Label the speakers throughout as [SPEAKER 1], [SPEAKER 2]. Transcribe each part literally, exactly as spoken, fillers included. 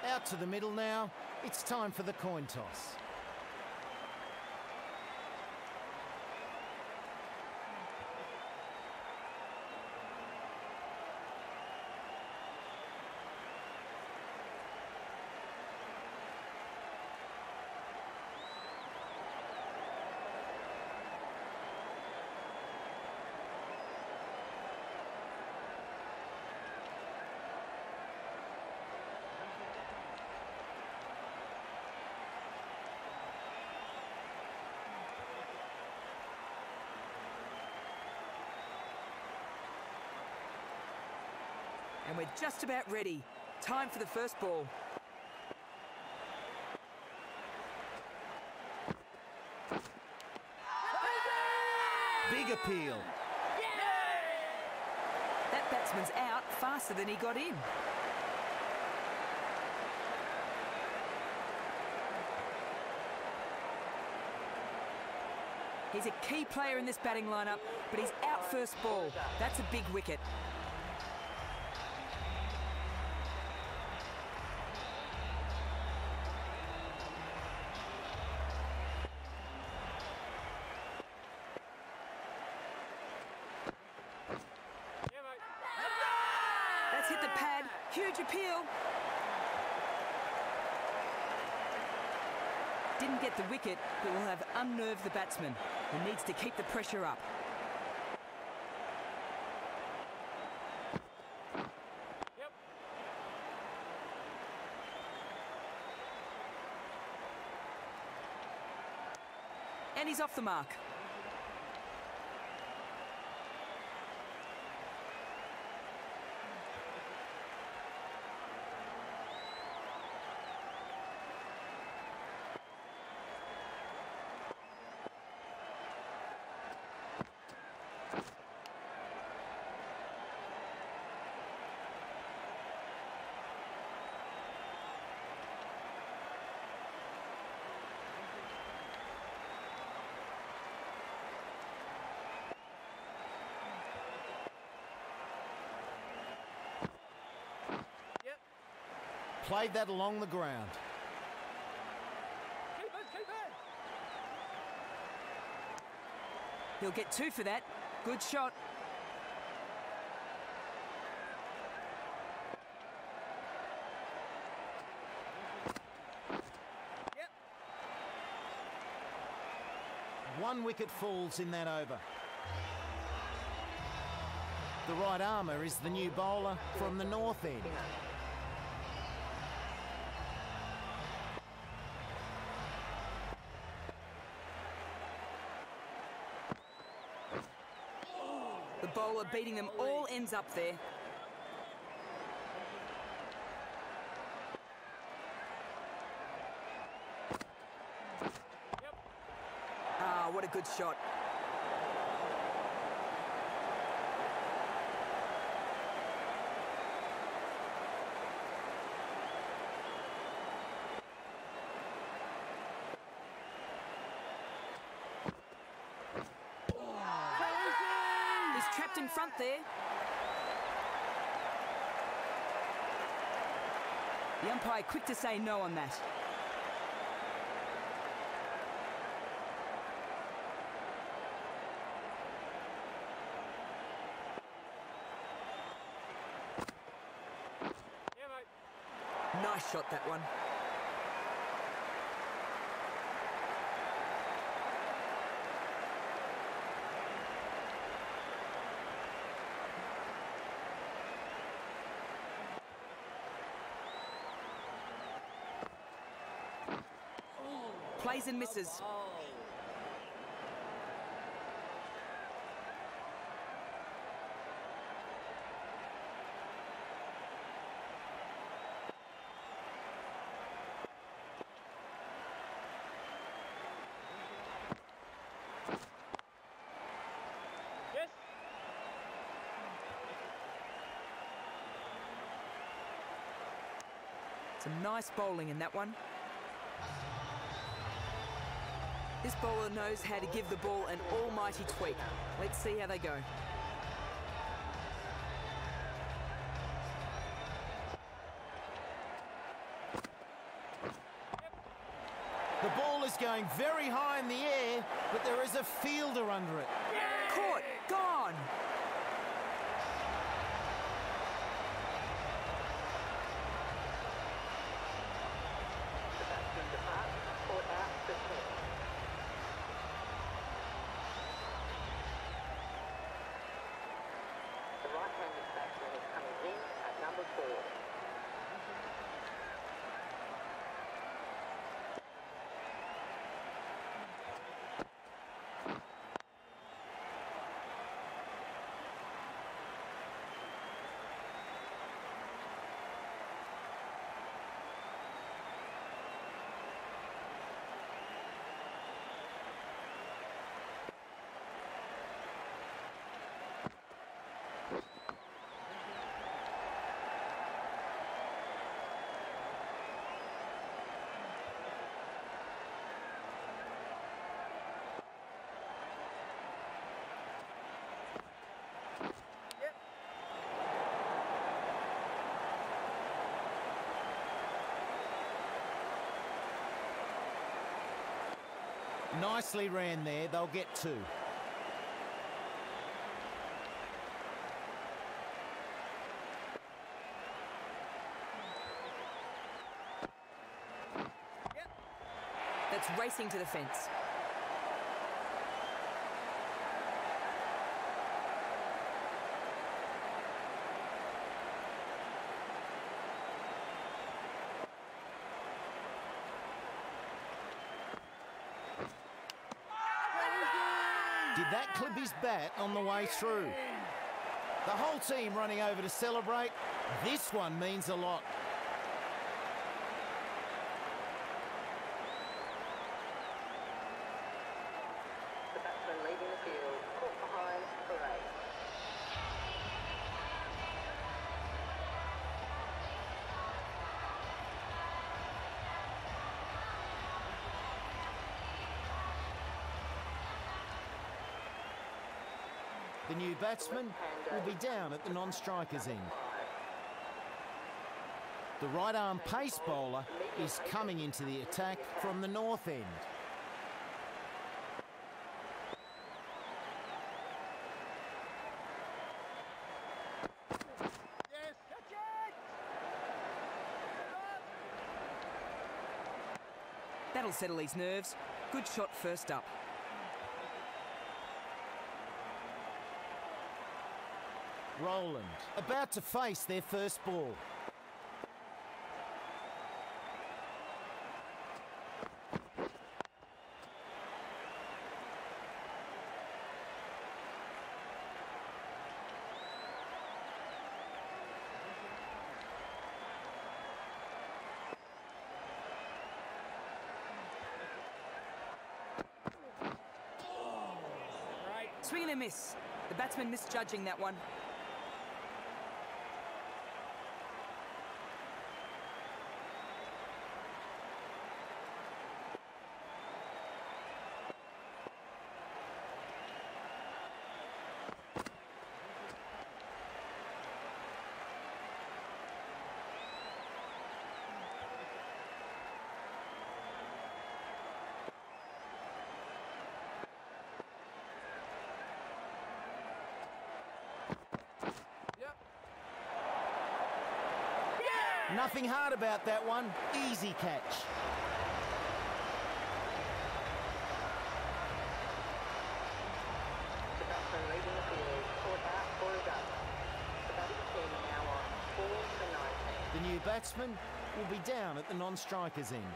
[SPEAKER 1] Out to the middle now. It's time for the coin toss.
[SPEAKER 2] And we're just about ready. Time for the first ball.
[SPEAKER 1] Big appeal.
[SPEAKER 2] That batsman's out faster than he got in. He's a key player in this batting lineup, but he's out first ball. That's a big wicket. That's hit the pad. Huge appeal. Didn't get the wicket, but will have unnerved the batsman, who needs to keep the pressure up.
[SPEAKER 3] Yep.
[SPEAKER 2] And he's off the mark.
[SPEAKER 1] Played that along the ground.
[SPEAKER 3] Keep it, keep it.
[SPEAKER 2] He'll get two for that. Good shot.
[SPEAKER 3] Yep.
[SPEAKER 1] One wicket falls in that over. The right armour is the new bowler from the north end.
[SPEAKER 2] The bowler beating them all ends up there.
[SPEAKER 3] Yep.
[SPEAKER 2] Ah, what a good shot. He's trapped in front there. The umpire quick to say no on that.
[SPEAKER 3] Yeah, mate.
[SPEAKER 2] Nice shot, that one. Plays and misses.
[SPEAKER 3] Yes.
[SPEAKER 2] Some nice bowling in that one. This bowler knows how to give the ball an almighty tweak. Let's see how they go.
[SPEAKER 1] is going very high in the air, but there is a fielder under it.
[SPEAKER 2] Caught. Gone.
[SPEAKER 4] The right-handed batsman is coming in at number four.
[SPEAKER 1] Nicely ran there, they'll get two.
[SPEAKER 2] That's racing to the fence.
[SPEAKER 1] Did that clip his bat on the way through? The whole team running over to celebrate. This one means a lot.
[SPEAKER 4] The batsman leading the field, caught behind for eight.
[SPEAKER 1] The new batsman will be down at the non-striker's end. The right-arm pace bowler is coming into the attack from the north end.
[SPEAKER 3] Yes. Catch it.
[SPEAKER 2] That'll settle his nerves. Good shot first up.
[SPEAKER 1] Roland about to face their first ball.
[SPEAKER 3] Right.
[SPEAKER 2] Swing and a miss. The batsman misjudging that one.
[SPEAKER 1] Nothing hard about that one. Easy catch.
[SPEAKER 4] The batsman leading the field, caught out for a duck. The batting team now on four for nineteen.
[SPEAKER 1] The new batsman will be down at the non-striker's end.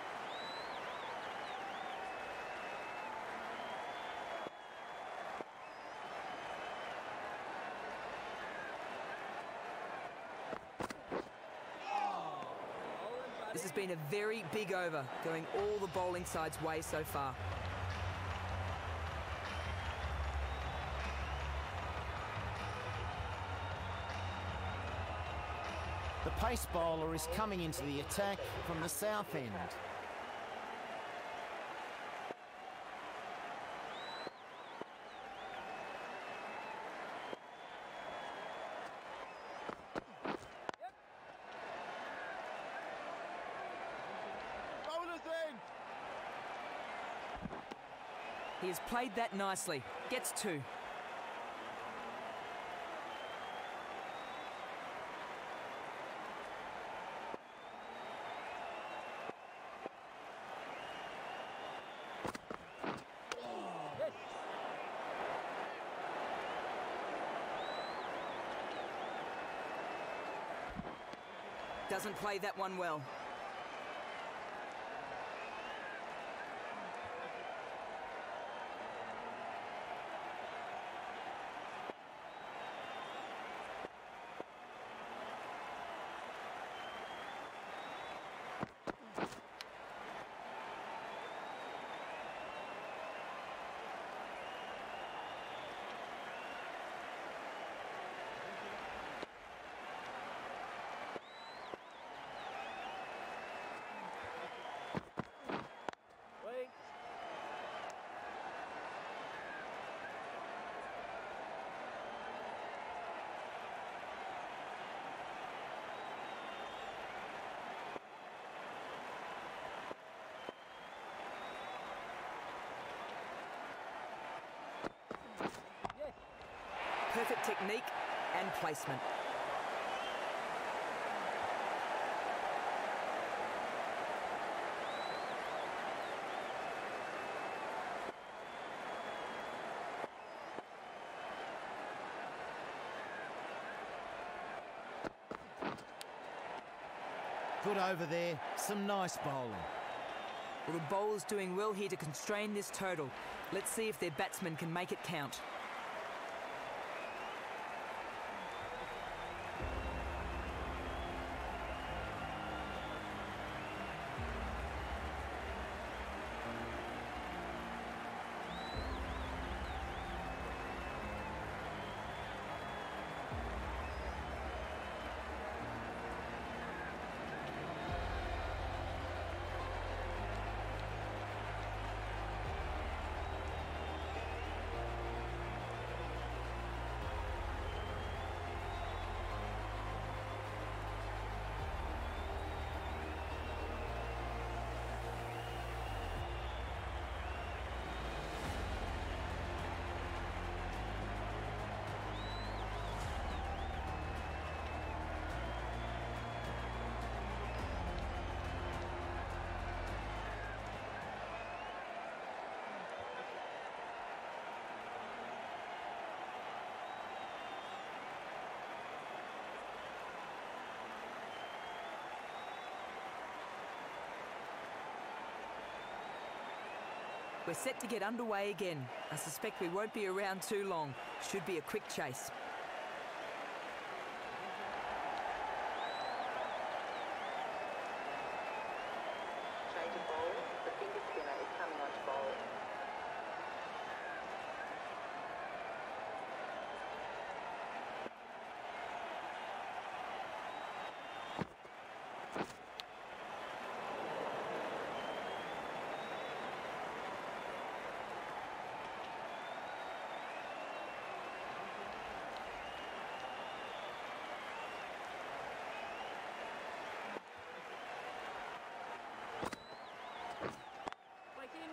[SPEAKER 2] This has been a very big over, going all the bowling side's way so far.
[SPEAKER 1] The pace bowler is coming into the attack from the south end.
[SPEAKER 3] Bowlers in.
[SPEAKER 2] He has played that nicely. Gets two. Doesn't play that one well.
[SPEAKER 3] Wait. Yes.
[SPEAKER 2] Perfect technique and placement.
[SPEAKER 1] Good over there. Some nice bowling.
[SPEAKER 2] Well, the bowler's doing well here to constrain this total. Let's see if their batsmen can make it count. We're set to get underway again. I suspect we won't be around too long. Should be a quick chase.
[SPEAKER 4] Change of bowl. The finger spinner is coming on to bowl.
[SPEAKER 3] Break in.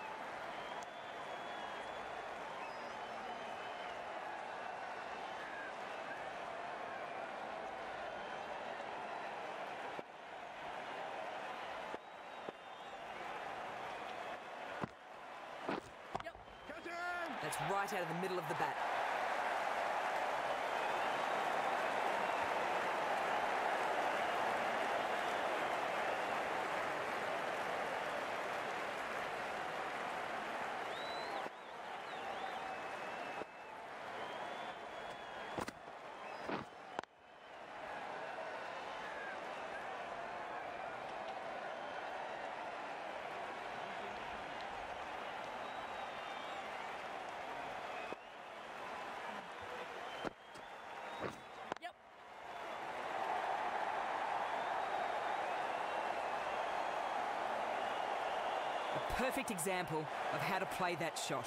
[SPEAKER 3] Yep.
[SPEAKER 2] That's right out of the middle of the bat.
[SPEAKER 3] Yep.
[SPEAKER 2] A perfect example of how to play that shot.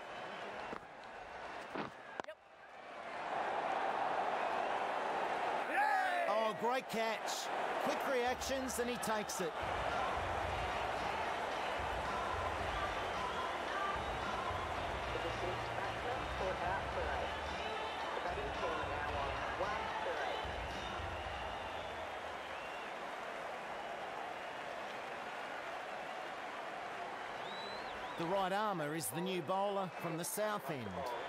[SPEAKER 3] Yep.
[SPEAKER 1] great catch. Quick reactions and he takes it.
[SPEAKER 4] The deceased batsman caught out for eight. The batting team are now on one for eight.
[SPEAKER 1] The right armour is the new bowler from the south end.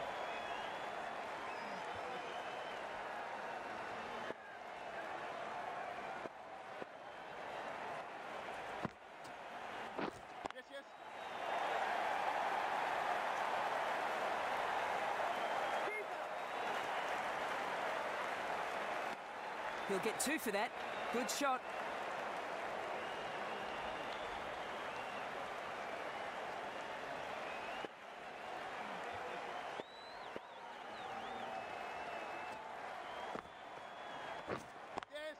[SPEAKER 5] Yes, yes.
[SPEAKER 2] He'll get two for that. Good shot.
[SPEAKER 5] Yes.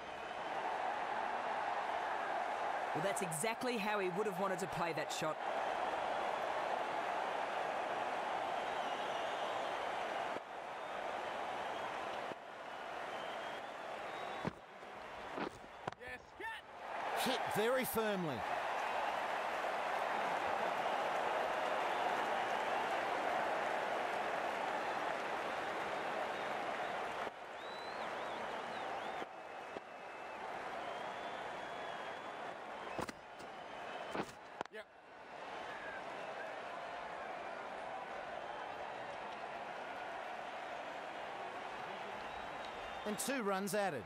[SPEAKER 2] Well, that's exactly how he would have wanted to play that shot.
[SPEAKER 5] Yes. Hit.
[SPEAKER 1] Hit very firmly.
[SPEAKER 5] Yep.
[SPEAKER 1] And two runs added.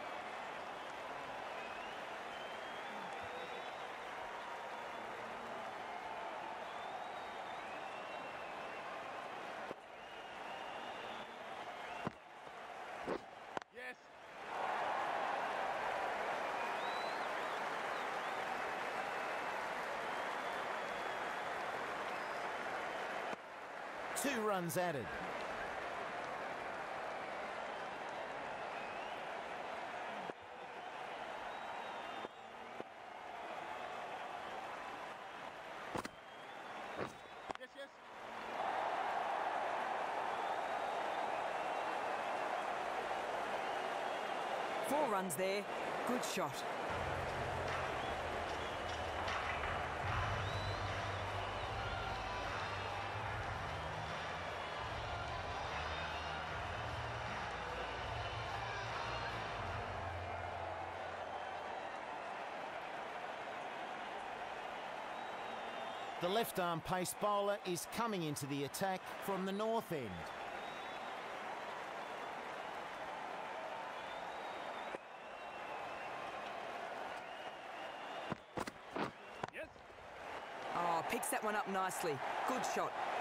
[SPEAKER 5] Yes.
[SPEAKER 1] Two runs added.
[SPEAKER 5] Yes, yes.
[SPEAKER 2] Four runs there. Good shot.
[SPEAKER 1] The left-arm pace bowler is coming into the attack from the north end.
[SPEAKER 5] Yes.
[SPEAKER 2] Oh, picks that one up nicely. Good shot.